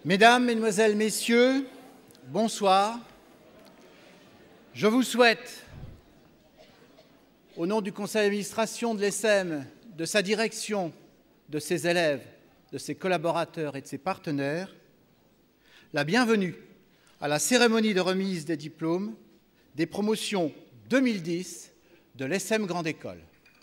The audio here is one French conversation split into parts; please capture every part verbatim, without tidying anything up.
Mesdames, Mesdemoiselles, Messieurs, bonsoir. Je vous souhaite, au nom du conseil d'administration de l'E S E M, de sa direction, de ses élèves, de ses collaborateurs et de ses partenaires, la bienvenue à la cérémonie de remise des diplômes des promotions deux mille dix de l'E S E M Grande École.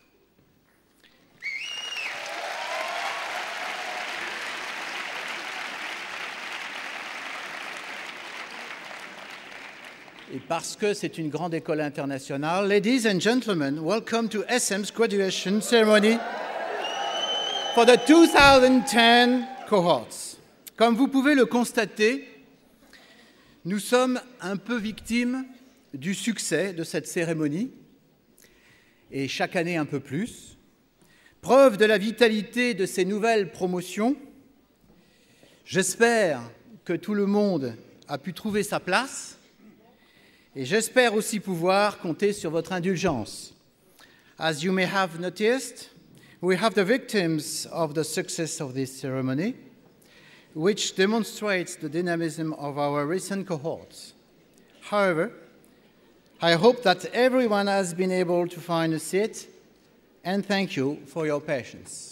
Et parce que c'est une grande école internationale, ladies and gentlemen, welcome to S M's graduation ceremony for the two thousand ten cohorts. Comme vous pouvez le constater, nous sommes un peu victimes du succès de cette cérémonie, et chaque année un peu plus. Preuve de la vitalité de ces nouvelles promotions, j'espère que tout le monde a pu trouver sa place. Et j'espère aussi pouvoir compter sur votre indulgence. As you may have noticed, we have the victims of the success of this ceremony, which demonstrates the dynamism of our recent cohorts. However, I hope that everyone has been able to find a seat, and thank you for your patience.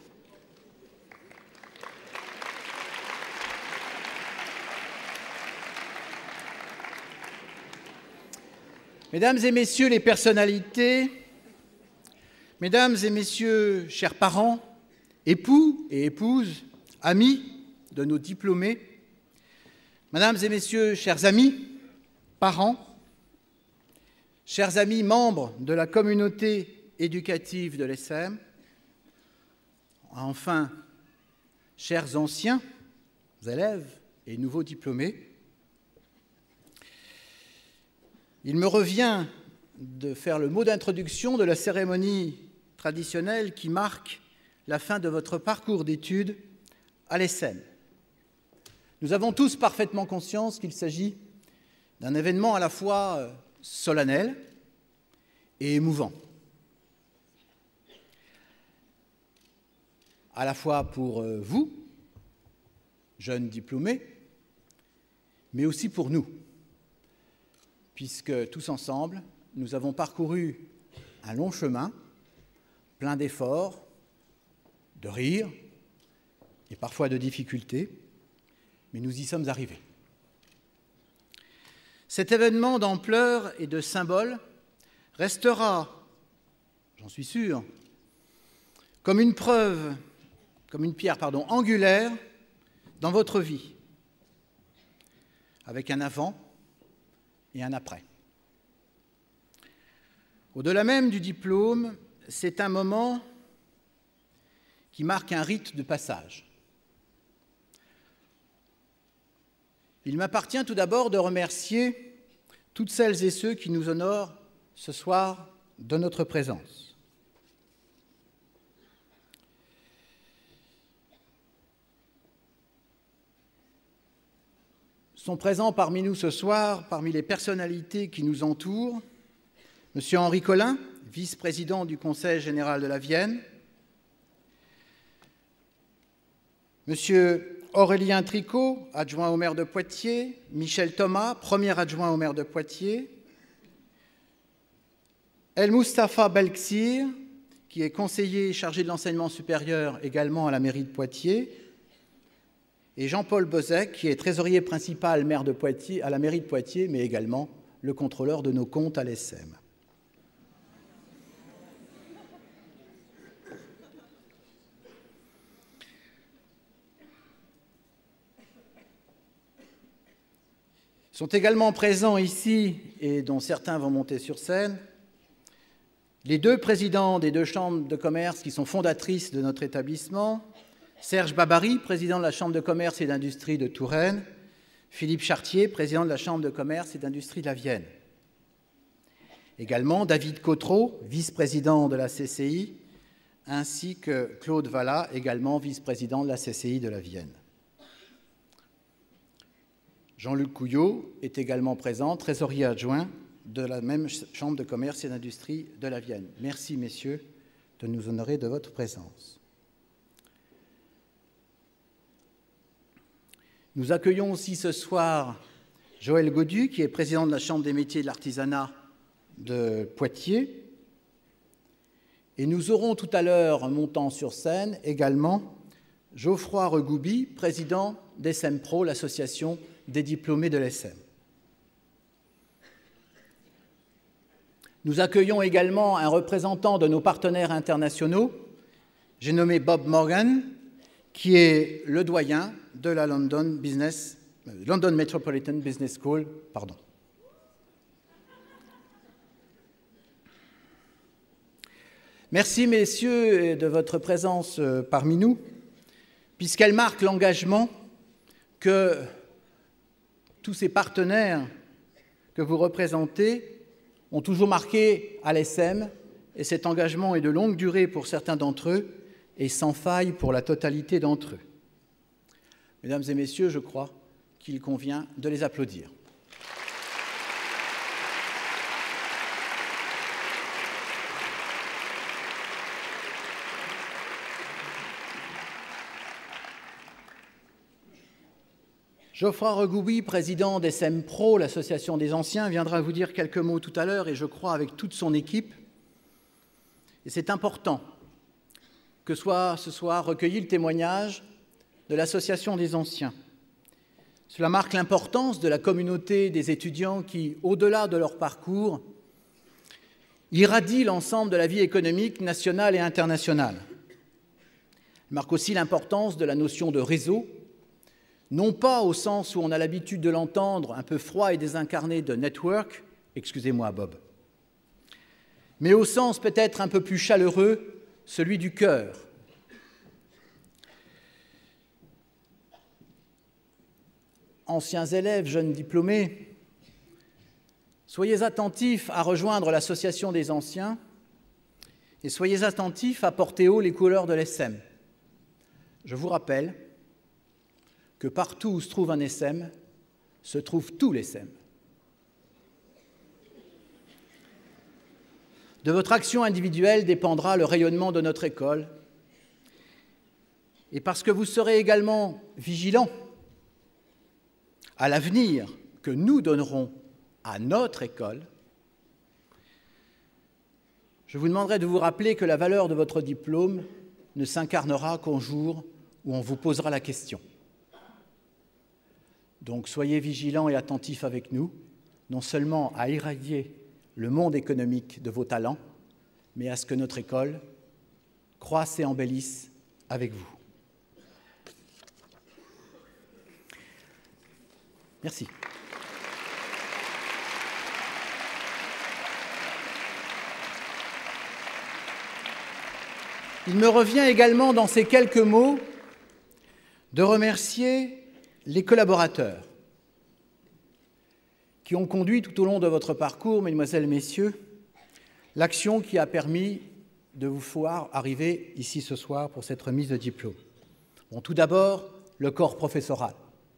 Mesdames et messieurs les personnalités, mesdames et messieurs, chers parents, époux et épouses, amis de nos diplômés, mesdames et messieurs, chers amis, parents, chers amis membres de la communauté éducative de l'E S E M, enfin, chers anciens élèves et nouveaux diplômés, il me revient de faire le mot d'introduction de la cérémonie traditionnelle qui marque la fin de votre parcours d'études à l'E S E M. Nous avons tous parfaitement conscience qu'il s'agit d'un événement à la fois solennel et émouvant, à la fois pour vous, jeunes diplômés, mais aussi pour nous, puisque tous ensemble, nous avons parcouru un long chemin, plein d'efforts, de rires et parfois de difficultés, mais nous y sommes arrivés. Cet événement d'ampleur et de symbole restera, j'en suis sûr, comme une preuve, comme une pierre, pardon, angulaire dans votre vie, avec un avant et un après. Au-delà même du diplôme, c'est un moment qui marque un rite de passage. Il m'appartient tout d'abord de remercier toutes celles et ceux qui nous honorent ce soir de notre présence. Sont présents parmi nous ce soir, parmi les personnalités qui nous entourent, M. Henri Collin, vice-président du Conseil général de la Vienne, M. Aurélien Tricot, adjoint au maire de Poitiers, Michel Thomas, premier adjoint au maire de Poitiers, El Moustapha Belksir, qui est conseiller chargé de l'enseignement supérieur également à la mairie de Poitiers, et Jean-Paul Bozek, qui est trésorier principal maire de Poitiers, à la mairie de Poitiers, mais également le contrôleur de nos comptes à l'E S E M. Sont également présents ici, et dont certains vont monter sur scène, les deux présidents des deux chambres de commerce qui sont fondatrices de notre établissement, Serge Babary, président de la Chambre de commerce et d'industrie de Touraine, Philippe Chartier, président de la Chambre de commerce et d'industrie de la Vienne. Également David Cotreau, vice-président de la C C I, ainsi que Claude Vallat, également vice-président de la C C I de la Vienne. Jean-Luc Couillot est également présent, trésorier adjoint de la même Chambre de commerce et d'industrie de la Vienne. Merci, messieurs, de nous honorer de votre présence. Nous accueillons aussi ce soir Joël Godu, qui est président de la Chambre des métiers et de l'artisanat de Poitiers. Et nous aurons tout à l'heure, montant sur scène, également Geoffroy Regoubi, président d'S M Pro, l'association des diplômés de l'S M. Nous accueillons également un représentant de nos partenaires internationaux, j'ai nommé Bob Morgan, qui est le doyen de la London, Business, London Metropolitan Business School. Pardon. Merci, messieurs, de votre présence parmi nous, puisqu'elle marque l'engagement que tous ces partenaires que vous représentez ont toujours marqué à l'S M, et cet engagement est de longue durée pour certains d'entre eux et sans faille pour la totalité d'entre eux. Mesdames et messieurs, je crois qu'il convient de les applaudir. Geoffroy Regoubi, président d'S M Pro, l'association des anciens, viendra vous dire quelques mots tout à l'heure, et je crois avec toute son équipe. Et c'est important que soit ce soir recueilli le témoignage de l'association des anciens. Cela marque l'importance de la communauté des étudiants qui, au-delà de leur parcours, irradient l'ensemble de la vie économique nationale et internationale. Il marque aussi l'importance de la notion de réseau, non pas au sens où on a l'habitude de l'entendre, un peu froid et désincarné, de network, excusez-moi Bob, mais au sens peut-être un peu plus chaleureux, celui du cœur. Anciens élèves, jeunes diplômés, soyez attentifs à rejoindre l'association des anciens et soyez attentifs à porter haut les couleurs de l'S M. Je vous rappelle que partout où se trouve un S M, se trouve tout l'S M. De votre action individuelle dépendra le rayonnement de notre école. Et parce que vous serez également vigilants à l'avenir que nous donnerons à notre école, je vous demanderai de vous rappeler que la valeur de votre diplôme ne s'incarnera qu'au jour où on vous posera la question. Donc soyez vigilants et attentifs avec nous, non seulement à irradier le monde économique de vos talents, mais à ce que notre école croisse et embellisse avec vous. Merci. Il me revient également dans ces quelques mots de remercier les collaborateurs qui ont conduit tout au long de votre parcours, mesdemoiselles, messieurs, l'action qui a permis de vous voir arriver ici ce soir pour cette remise de diplôme. Bon, tout d'abord, le corps professoral.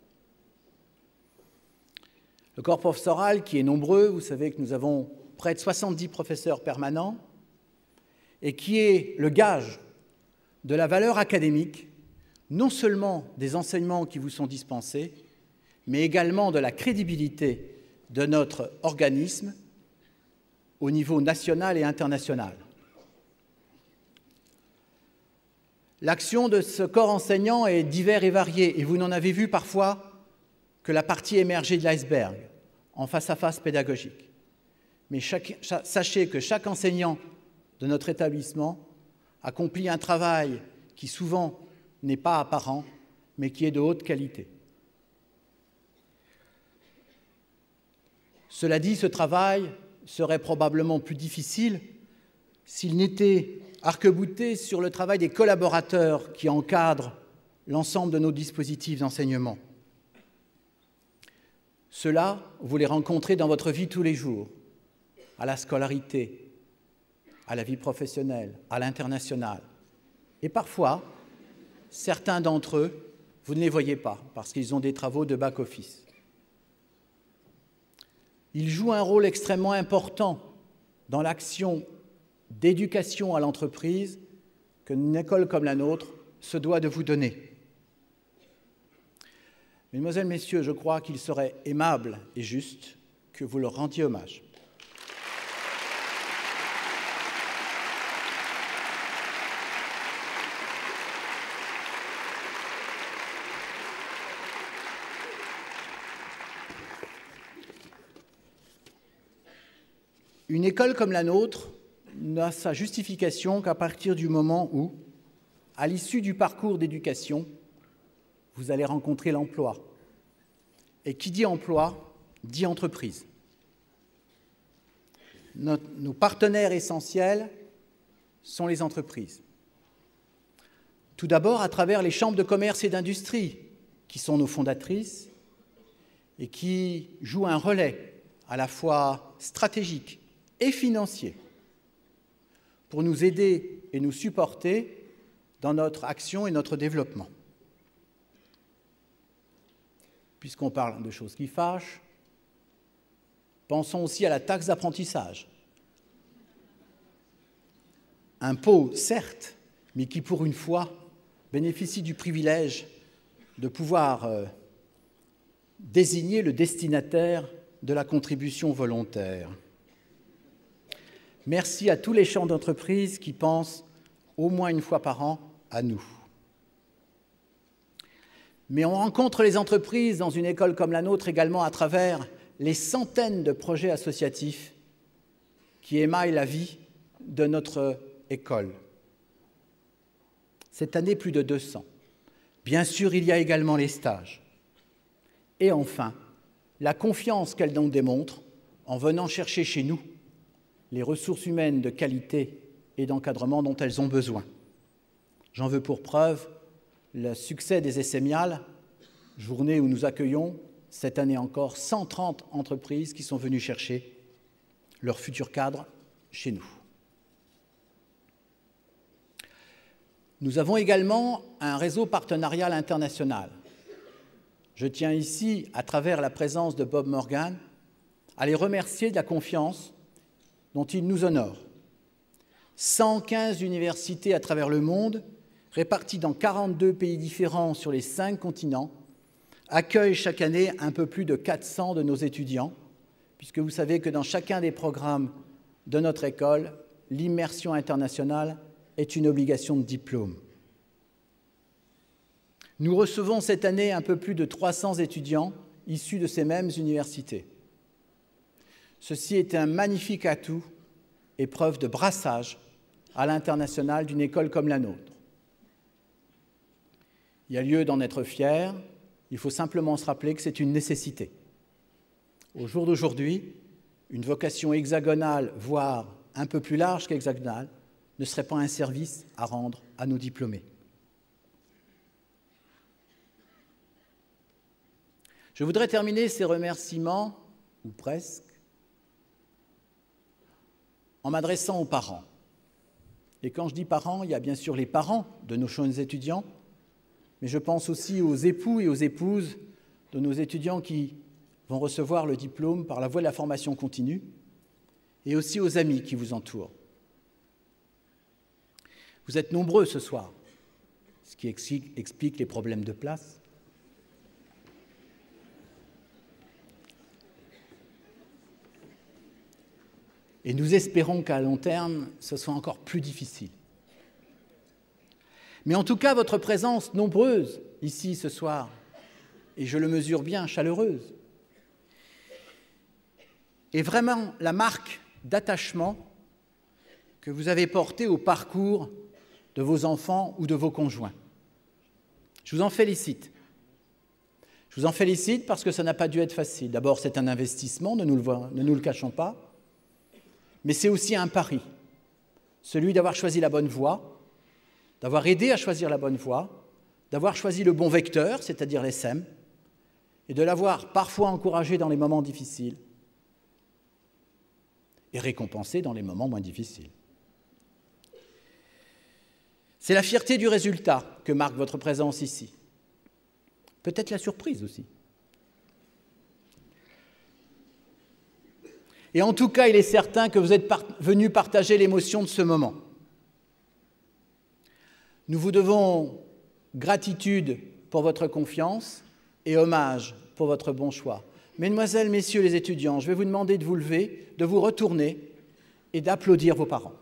Le corps professoral qui est nombreux, vous savez que nous avons près de soixante-dix professeurs permanents et qui est le gage de la valeur académique, non seulement des enseignements qui vous sont dispensés, mais également de la crédibilité de notre organisme au niveau national et international. L'action de ce corps enseignant est divers et variée, et vous n'en avez vu parfois que la partie émergée de l'iceberg, en face-à-face pédagogique. Mais chaque, chaque, sachez que chaque enseignant de notre établissement accomplit un travail qui souvent n'est pas apparent, mais qui est de haute qualité. Cela dit, ce travail serait probablement plus difficile s'il n'était arc-bouté sur le travail des collaborateurs qui encadrent l'ensemble de nos dispositifs d'enseignement. Ceux-là, vous les rencontrez dans votre vie tous les jours, à la scolarité, à la vie professionnelle, à l'international. Et parfois, certains d'entre eux, vous ne les voyez pas parce qu'ils ont des travaux de back-office. Ils jouent un rôle extrêmement important dans l'action d'éducation à l'entreprise qu'une école comme la nôtre se doit de vous donner. Mesdemoiselles, Messieurs, je crois qu'il serait aimable et juste que vous leur rendiez hommage. Une école comme la nôtre n'a sa justification qu'à partir du moment où, à l'issue du parcours d'éducation, vous allez rencontrer l'emploi. Et qui dit emploi, dit entreprise. Notre, nos partenaires essentiels sont les entreprises. Tout d'abord à travers les chambres de commerce et d'industrie, qui sont nos fondatrices et qui jouent un relais à la fois stratégique et financier pour nous aider et nous supporter dans notre action et notre développement. Puisqu'on parle de choses qui fâchent, pensons aussi à la taxe d'apprentissage. Impôt, certes, mais qui, pour une fois, bénéficie du privilège de pouvoir euh, désigner le destinataire de la contribution volontaire. Merci à tous les chambres d'entreprise qui pensent au moins une fois par an à nous. Mais on rencontre les entreprises dans une école comme la nôtre également à travers les centaines de projets associatifs qui émaillent la vie de notre école. Cette année, plus de deux cents. Bien sûr, il y a également les stages. Et enfin, la confiance qu'elle nous démontre en venant chercher chez nous les ressources humaines de qualité et d'encadrement dont elles ont besoin. J'en veux pour preuve le succès des Essemiales, journée où nous accueillons cette année encore cent trente entreprises qui sont venues chercher leurs futurs cadres chez nous. Nous avons également un réseau partenarial international. Je tiens ici, à travers la présence de Bob Morgan, à les remercier de la confiance dont il nous honore. cent quinze universités à travers le monde, réparties dans quarante-deux pays différents sur les cinq continents, accueillent chaque année un peu plus de quatre cents de nos étudiants, puisque vous savez que dans chacun des programmes de notre école, l'immersion internationale est une obligation de diplôme. Nous recevons cette année un peu plus de trois cents étudiants issus de ces mêmes universités. Ceci est un magnifique atout et preuve de brassage à l'international d'une école comme la nôtre. Il y a lieu d'en être fier, il faut simplement se rappeler que c'est une nécessité. Au jour d'aujourd'hui, une vocation hexagonale, voire un peu plus large qu'hexagonale, ne serait pas un service à rendre à nos diplômés. Je voudrais terminer ces remerciements, ou presque, en m'adressant aux parents. Et quand je dis parents, il y a bien sûr les parents de nos jeunes étudiants, mais je pense aussi aux époux et aux épouses de nos étudiants qui vont recevoir le diplôme par la voie de la formation continue, et aussi aux amis qui vous entourent. Vous êtes nombreux ce soir, ce qui explique les problèmes de place. Et nous espérons qu'à long terme, ce soit encore plus difficile. Mais en tout cas, votre présence nombreuse ici ce soir, et je le mesure bien, chaleureuse, est vraiment la marque d'attachement que vous avez porté au parcours de vos enfants ou de vos conjoints. Je vous en félicite. Je vous en félicite parce que ça n'a pas dû être facile. D'abord, c'est un investissement, ne nous le, ne nous le cachons pas, mais c'est aussi un pari, celui d'avoir choisi la bonne voie, d'avoir aidé à choisir la bonne voie, d'avoir choisi le bon vecteur, c'est-à-dire l'E S S E M, et de l'avoir parfois encouragé dans les moments difficiles et récompensé dans les moments moins difficiles. C'est la fierté du résultat que marque votre présence ici. Peut-être la surprise aussi. Et en tout cas, il est certain que vous êtes par- venus partager l'émotion de ce moment. Nous vous devons gratitude pour votre confiance et hommage pour votre bon choix. Mesdemoiselles, Messieurs les étudiants, je vais vous demander de vous lever, de vous retourner et d'applaudir vos parents.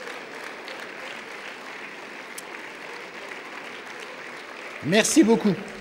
Merci beaucoup.